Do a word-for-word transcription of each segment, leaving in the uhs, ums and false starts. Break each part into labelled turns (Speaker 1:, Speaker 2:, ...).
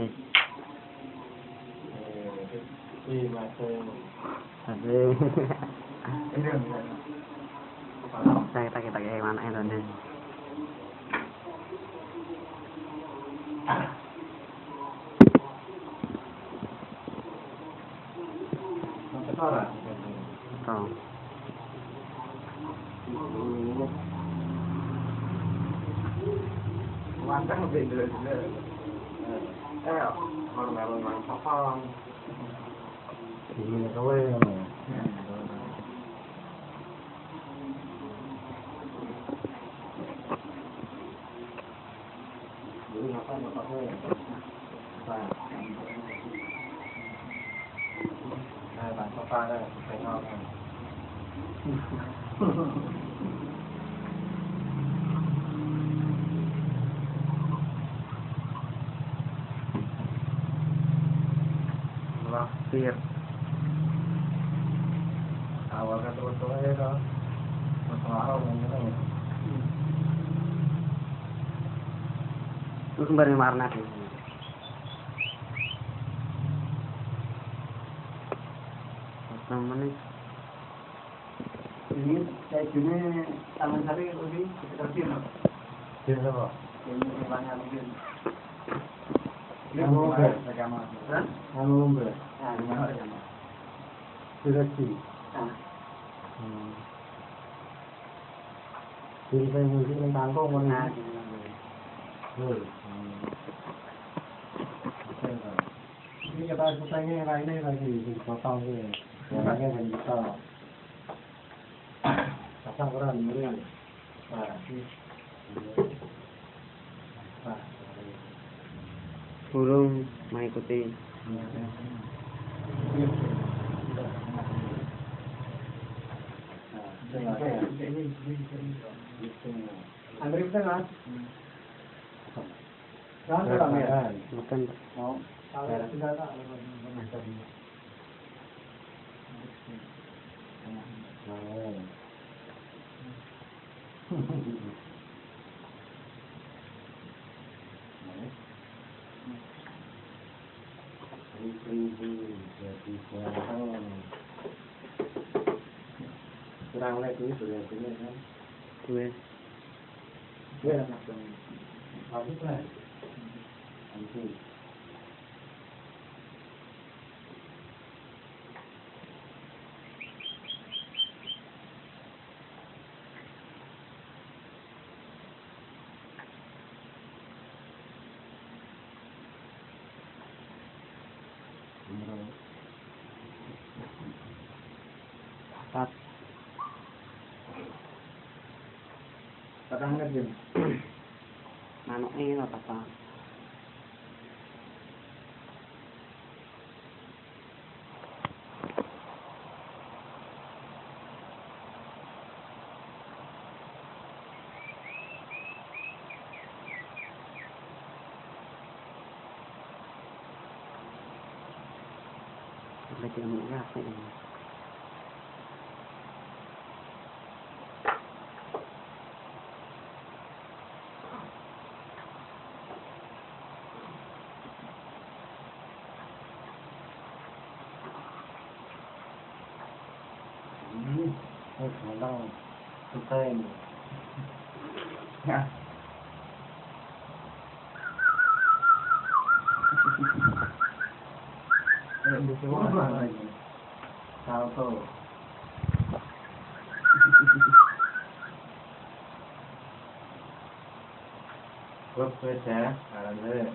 Speaker 1: này.
Speaker 2: Đi mà chơi.
Speaker 1: Thật sự. Đây ta kita kayak mana itu nih.
Speaker 2: Betul.
Speaker 1: Tahu.
Speaker 2: Mantap bener bener. Eh, orang-orang yang sapang. Ini kowe ngono. Dulu apa bapak kowe? Apa? Nah, Bang Papa dah, tengok kan.
Speaker 1: Lakir.
Speaker 2: Awal kan terus aja kan. Masalah ngomongnya.
Speaker 1: Itu kembali warna sih. Menit.
Speaker 2: Ini saya gini taman sari lebih kecil. Kecil apa? Ini banyak mungkin. Ini mau ber, agama. Hah? Mau ber. Ah, mana agama? Seleksi. Ah. Hmm. Jadi saya mungkin tentang kau mana? Betul. Ini kita pertanyaan lainnya lagi dipotong ini. Orangnya kan bisa pasang orang murid. Nah, nah,
Speaker 1: Burung mengikuti.
Speaker 2: Andri betul kan? Kan orang ya?
Speaker 1: Bukan.
Speaker 2: Mau? Kalau sudah tak. Oh. Kurang lagi sudah punya kan?
Speaker 1: Gue.
Speaker 2: Gue langsung. Habis lah. Habis.
Speaker 1: Empat.
Speaker 2: Patang lagi.
Speaker 1: Manuk ini apa apa? Lagi ambil apa ini?
Speaker 2: Hmm, oh, malang kita ini. Ya. Eh, di semua lagi. Salto. Wes wes ya, alhamdulillah.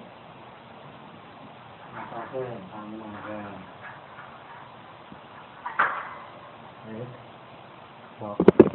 Speaker 2: Apa sih, kamu ada? Eh,